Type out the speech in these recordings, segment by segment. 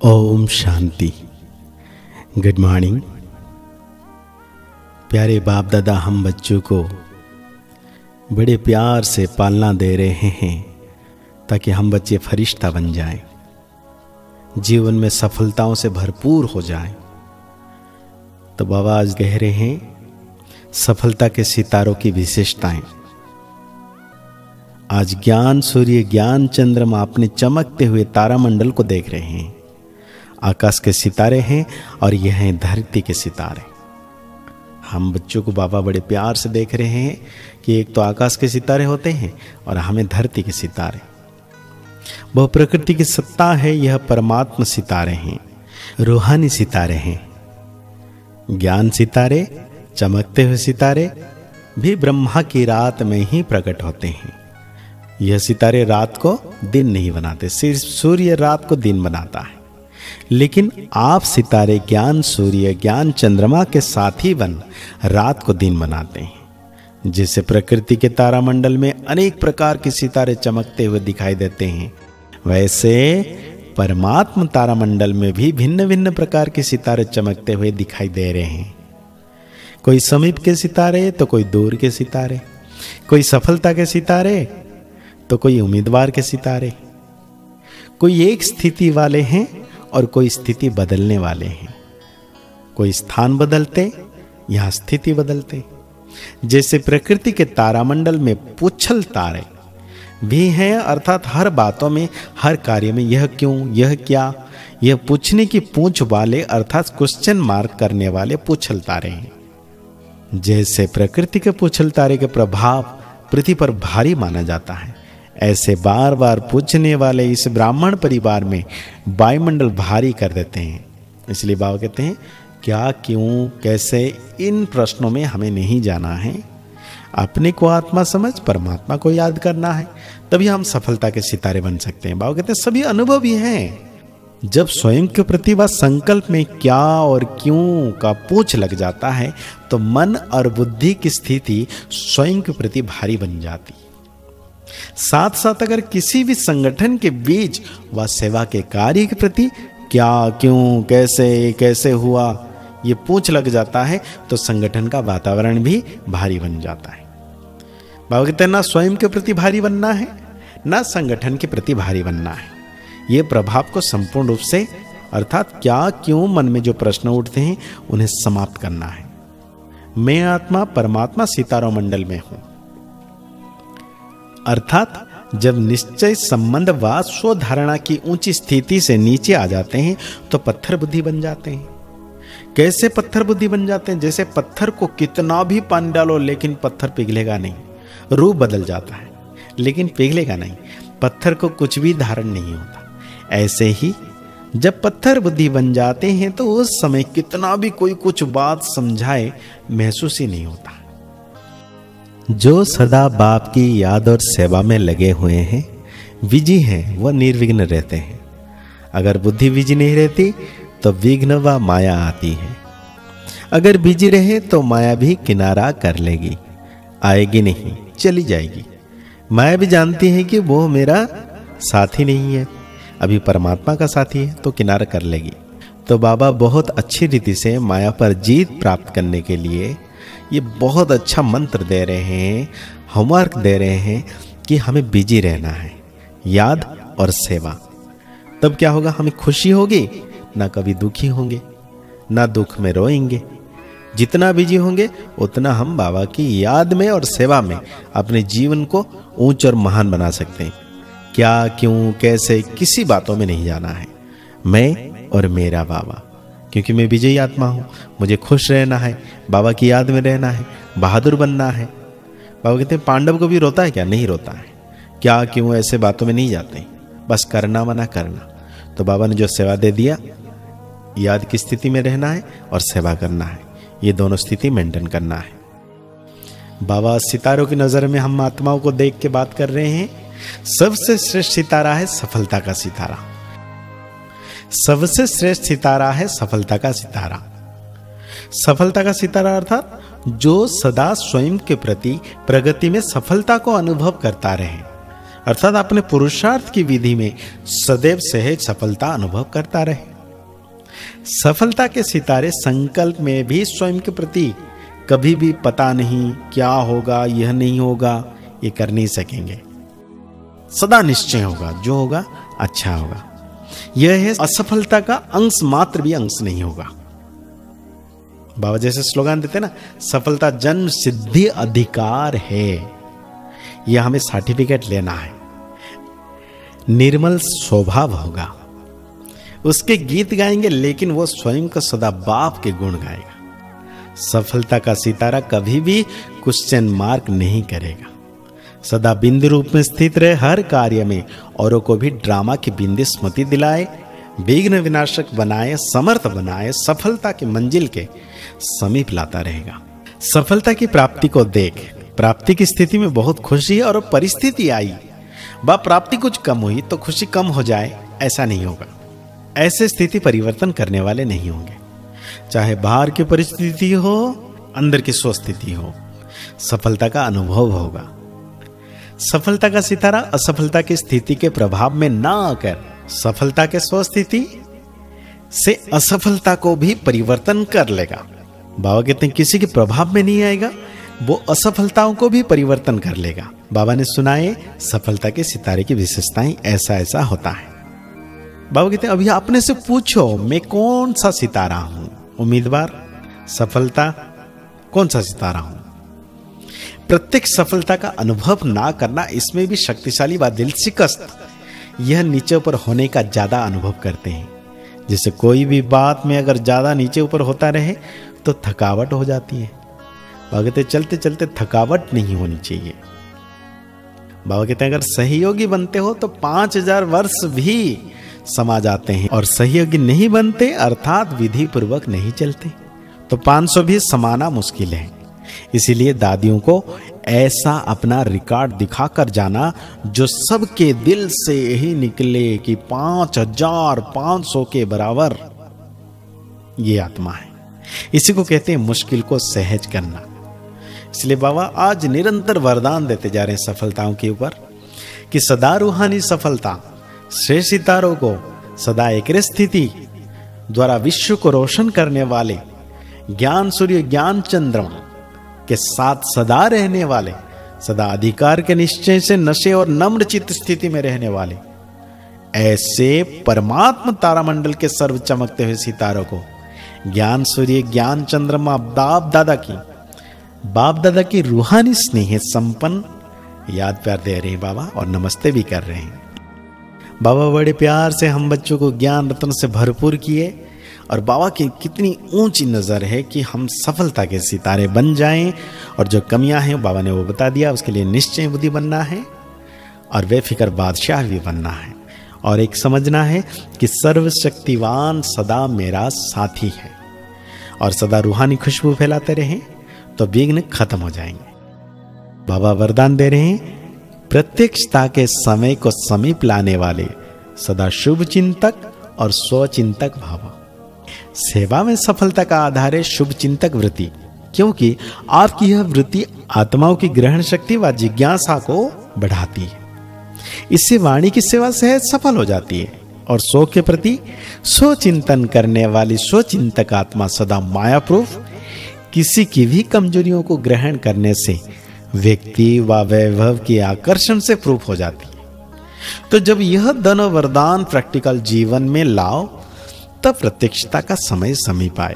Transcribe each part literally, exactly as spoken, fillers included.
Om Shanti. Good morning. प्यारे बाप दादा हम बच्चों को बड़े प्यार से पालना दे रहे हैं ताकि हम बच्चे फरिश्ता बन जाएं, जीवन में सफलताओं से भरपूर हो जाएं। तो बाबा आज कह रहे हैं सफलता के सितारों की विशेषताएं। आज ज्ञान सूर्य ज्ञान चंद्रमा अपने चमकते हुए तारामंडल को देख रहे हैं। आकाश के सितारे हैं और यह हैं धरती के सितारे। हम बच्चों को बाबा बड़े प्यार से देख रहे हैं कि एक तो आकाश के सितारे होते हैं और हमें धरती के सितारे। वह प्रकृति की सत्ता है, यह परमात्मा सितारे हैं, रूहानी सितारे हैं। ज्ञान सितारे, चमकते हुए सितारे भी ब्रह्मा की रात में ही प्रकट होते हैं। यह सितारे रात को दिन नहीं बनाते, सिर्फ सूर्य रात को दिन बनाता है। लेकिन आप सितारे ज्ञान सूर्य ज्ञान चंद्रमा के साथ ही बन रात को दिन बनाते हैं। जैसे प्रकृति के तारामंडल में अनेक प्रकार के सितारे चमकते हुए दिखाई देते हैं, वैसे परमात्मा तारामंडल में भी भिन्न भिन्न प्रकार के सितारे चमकते हुए दिखाई दे रहे हैं। कोई समीप के सितारे तो कोई दूर के सितारे, कोई सफलता के सितारे तो कोई उम्मीदवार के सितारे। कोई एक स्थिति वाले हैं और कोई स्थिति बदलने वाले हैं। कोई स्थान बदलते, यहां स्थिति बदलते। जैसे प्रकृति के तारामंडल में पुच्छल तारे भी हैं, अर्थात हर बातों में हर कार्य में यह क्यों, यह क्या, यह पूछने की पूंछ वाले अर्थात क्वेश्चन मार्क करने वाले पुच्छल तारे हैं। जैसे प्रकृति के पुच्छल तारे के प्रभाव पृथ्वी पर भारी माना जाता है, ऐसे बार बार पूछने वाले इस ब्राह्मण परिवार में वायुमंडल भारी कर देते हैं। इसलिए बाबा कहते हैं क्या, क्यों, कैसे, इन प्रश्नों में हमें नहीं जाना है। अपने को आत्मा समझ परमात्मा को याद करना है, तभी हम सफलता के सितारे बन सकते हैं। बाबा कहते हैं सभी अनुभव ही हैं। जब स्वयं के प्रति व संकल्प में क्या और क्यों का पूछ लग जाता है तो मन और बुद्धि की स्थिति स्वयं के प्रति भारी बन जाती। साथ साथ अगर किसी भी संगठन के बीच व सेवा के कार्य के प्रति क्या, क्यों, कैसे, कैसे हुआ ये पूछ लग जाता है तो संगठन का वातावरण भी भारी बन जाता है। बाबा कहते हैं ना स्वयं के प्रति भारी बनना है, ना संगठन के प्रति भारी बनना है। ये प्रभाव को संपूर्ण रूप से अर्थात क्या, क्यों मन में जो प्रश्न उठते हैं उन्हें समाप्त करना है। मैं आत्मा परमात्मा सितारों मंडल में हूं, अर्थात जब निश्चय संबंध व स्वधारणा की ऊंची स्थिति से नीचे आ जाते हैं तो पत्थर बुद्धि बन जाते हैं। कैसे पत्थर बुद्धि बन जाते हैं? जैसे पत्थर को कितना भी पानी डालो लेकिन पत्थर पिघलेगा नहीं, रूप बदल जाता है लेकिन पिघलेगा नहीं, पत्थर को कुछ भी धारण नहीं होता। ऐसे ही जब पत्थर बुद्धि बन जाते हैं तो उस समय कितना भी कोई कुछ बात समझाए महसूस ही नहीं होता। जो सदा बाप की याद और सेवा में लगे हुए हैं, विजयी हैं, वह निर्विघ्न रहते हैं। अगर बुद्धि विजयी नहीं रहती तो विघ्न व माया आती है। अगर विजयी रहे तो माया भी किनारा कर लेगी, आएगी नहीं, चली जाएगी। माया भी जानती है कि वो मेरा साथी नहीं है, अभी परमात्मा का साथी है तो किनारा कर लेगी। तो बाबा बहुत अच्छी रीति से माया पर जीत प्राप्त करने के लिए ये बहुत अच्छा मंत्र दे रहे हैं, होमवर्क दे रहे हैं कि हमें बिजी रहना है, याद और सेवा। तब क्या होगा? हमें खुशी होगी, ना कभी दुखी होंगे, ना दुख में रोएंगे। जितना बिजी होंगे उतना हम बाबा की याद में और सेवा में अपने जीवन को ऊंच और महान बना सकते हैं। क्या, क्यों, कैसे, किसी बातों में नहीं जाना है। मैं और मेरा बाबा, क्योंकि मैं विजयी आत्मा हूं, मुझे खुश रहना है, बाबा की याद में रहना है, बहादुर बनना है। बाबा कहते हैं पांडव को भी रोता है क्या? नहीं रोता है। क्या, क्यों, ऐसे बातों में नहीं जाते, बस करना मना करना। तो बाबा ने जो सेवा दे दिया, याद की स्थिति में रहना है और सेवा करना है, ये दोनों स्थिति मेंटेन करना है। बाबा सितारों की नजर में हम आत्माओं को देख के बात कर रहे हैं। सबसे श्रेष्ठ सितारा है सफलता का सितारा। सबसे श्रेष्ठ सितारा है सफलता का सितारा। सफलता का सितारा अर्थात जो सदा स्वयं के प्रति प्रगति में सफलता को अनुभव करता रहे, अर्थात अपने पुरुषार्थ की विधि में सदैव सहज सफलता अनुभव करता रहे। सफलता के सितारे संकल्प में भी स्वयं के प्रति कभी भी पता नहीं क्या होगा, यह नहीं होगा, ये कर नहीं सकेंगे। सदा निश्चय होगा, जो होगा अच्छा होगा। यह है असफलता का अंश मात्र भी अंश नहीं होगा। बाबा जैसे स्लोगन देते ना, सफलता जन्म सिद्धि अधिकार है, यह हमें सर्टिफिकेट लेना है। निर्मल स्वभाव होगा, उसके गीत गाएंगे लेकिन वो स्वयं का सदा बाप के गुण गाएगा। सफलता का सितारा कभी भी क्वेश्चन मार्क नहीं करेगा, सदा बिंदु रूप में स्थित रहे, हर कार्य में औरों को भी ड्रामा की बिंदी स्मृति दिलाए, विघ्न विनाशक बनाए, समर्थ बनाए, सफलता की मंजिल के समीप लाता रहेगा। सफलता की प्राप्ति को देख, प्राप्ति की स्थिति में बहुत खुशी और परिस्थिति आई, वह प्राप्ति कुछ कम हुई तो खुशी कम हो जाए, ऐसा नहीं होगा। ऐसे स्थिति परिवर्तन करने वाले नहीं होंगे, चाहे बाहर की परिस्थिति हो, अंदर की स्वस्थिति हो, सफलता का अनुभव होगा। सफलता का सितारा असफलता की स्थिति के प्रभाव में ना आकर सफलता के स्वस्थिति से असफलता को भी परिवर्तन कर लेगा। बाबा कहते हैं किसी के प्रभाव में नहीं आएगा, वो असफलताओं को भी परिवर्तन कर लेगा। बाबा ने सुनाए सफलता के सितारे की विशेषताएं, ऐसा ऐसा होता है। बाबा कहते हैं अभी आपने से पूछो मैं कौन सा सितारा हूं, उम्मीदवार, सफलता, कौन सा सितारा हूं। प्रत्येक सफलता का अनुभव ना करना, इसमें भी शक्तिशाली व दिल शिकस्त, यह नीचे ऊपर होने का ज्यादा अनुभव करते हैं। जैसे कोई भी बात में अगर ज्यादा नीचे ऊपर होता रहे तो थकावट हो जाती है। बाबा कहते चलते चलते थकावट नहीं होनी चाहिए। बाबा कहते हैं अगर सहयोगी बनते हो तो पांच हजार वर्ष भी समा जाते हैं, और सहयोगी नहीं बनते अर्थात विधि पूर्वक नहीं चलते तो पांच सौ भी समाना मुश्किल है। इसीलिए दादियों को ऐसा अपना रिकॉर्ड दिखाकर जाना जो सबके दिल से यही निकले कि पांच हजार पांच सौ के बराबर ये आत्मा है। इसी को कहते हैं मुश्किल को सहज करना। इसलिए बाबा आज निरंतर वरदान देते जा रहे हैं सफलताओं के ऊपर कि सदा रूहानी सफलता, श्रेष्ठ सितारों को सदा एक स्थिति द्वारा विश्व को रोशन करने वाले, ज्ञान सूर्य ज्ञान चंद्रमा के साथ सदा रहने वाले, सदा अधिकार के निश्चय से नशे और नम्र चित्त स्थिति में रहने वाले, ऐसे परमात्मा तारामंडल के सर्व चमकते हुए सितारों को ज्ञान सूर्य ज्ञान चंद्रमा बाप दादा की बाप दादा की रूहानी स्नेह संपन्न याद प्यार दे रहे हैं बाबा, और नमस्ते भी कर रहे हैं। बाबा बड़े प्यार से हम बच्चों को ज्ञान रत्न से भरपूर किए, और बाबा की कितनी ऊंची नजर है कि हम सफलता के सितारे बन जाएं, और जो कमियां हैं बाबा ने वो बता दिया, उसके लिए निश्चय बुद्धि बनना है और बेफिक्र बादशाह भी बनना है, और एक समझना है कि सर्वशक्तिवान सदा मेरा साथी है, और सदा रूहानी खुशबू फैलाते रहें तो विघ्न खत्म हो जाएंगे। बाबा वरदान दे रहे हैं प्रत्यक्षता के समय को समीप लाने वाले सदा शुभ चिंतक और स्वचिंतक भाव। सेवा में सफलता का आधार है शुभ चिंतक वृत्ति, क्योंकि आपकी यह वृत्ति आत्माओं की ग्रहण शक्ति व जिज्ञासा को बढ़ाती है। इससे वाणी की सेवा सहज सफल हो जाती है, और सो के प्रति स्वचिंतन करने वाली स्वचिंतक आत्मा सदा मायाप्रूफ, किसी की भी कमजोरियों को ग्रहण करने से व्यक्ति व वैभव के आकर्षण से प्रूफ हो जाती है। तो जब यह दोनों वरदान प्रैक्टिकल जीवन में लाओ तब प्रत्यक्षता का समय समीप आए।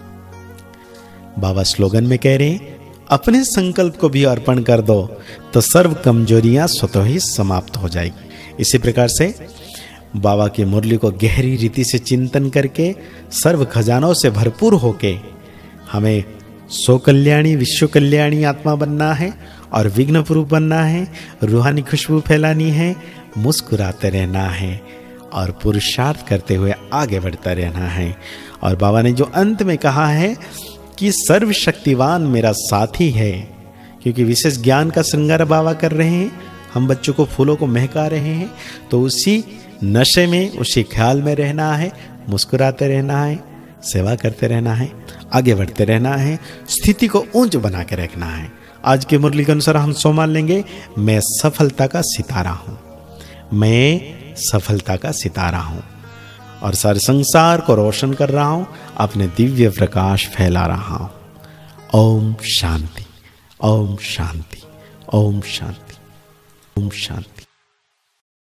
बाबा स्लोगन में कह रहे हैं अपने संकल्प को भी अर्पण कर दो तो सर्व कमजोरियां स्वतः ही समाप्त हो जाएगी। इसी प्रकार से बाबा की मुरली को गहरी रीति से चिंतन करके सर्व खजानों से भरपूर होके हमें सो कल्याणी विश्व कल्याणी आत्मा बनना है, और विघ्न प्रूफ बनना है, रूहानी खुशबू फैलानी है, मुस्कुराते रहना है, और पुरुषार्थ करते हुए आगे बढ़ता रहना है। और बाबा ने जो अंत में कहा है कि सर्वशक्तिवान मेरा साथी है, क्योंकि विशेष ज्ञान का श्रृंगार बाबा कर रहे हैं, हम बच्चों को फूलों को महका रहे हैं, तो उसी नशे में उसी ख्याल में रहना है, मुस्कुराते रहना है, सेवा करते रहना है, आगे बढ़ते रहना है, स्थिति को ऊंच बना के रखना है। आज के मुरली के अनुसार हम सो मान लेंगे मैं सफलता का सितारा हूं, मैं सफलता का सितारा हूं। और सारे संसार को रोशन कर रहा हूं, अपने दिव्य प्रकाश फैला रहा हूं। ओम शांति, ओम शांति, ओम शांति, ओम शांति।